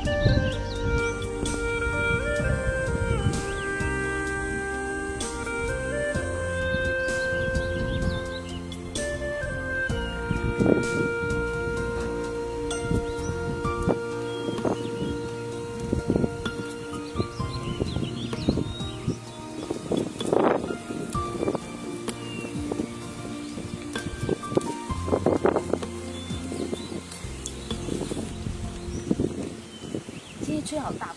今天吹好大风。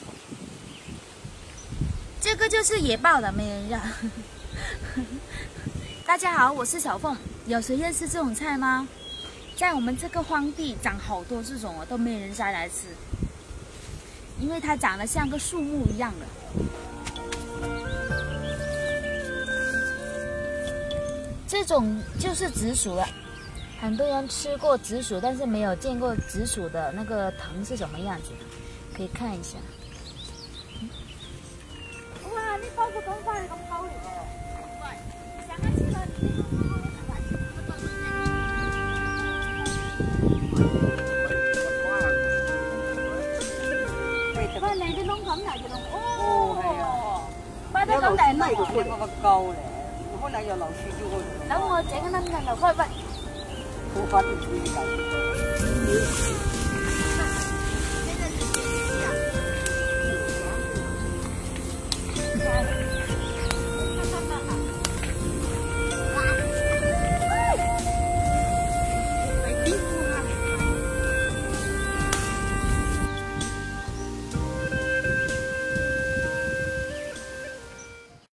这个就是野豹的美人绕。大家好，我是小凤。有谁认识这种菜吗？在我们这个荒地长好多这种都没人摘来吃，因为它长得像个树木一样的。这种就是紫薯了。很多人吃过紫薯，但是没有见过紫薯的那个藤是什么样子的，可以看一下。哇，你包個冬瓜係咁溝嚟㗎？喂，上一次啦，你呢個冬瓜一齊嚟。喂，你啲窿咁嚟嘅窿，哦，係啊，擺得咁大窿，嗰個高咧，可能有老鼠咗嗰度。等我整一粒嘅就開喂。好快啲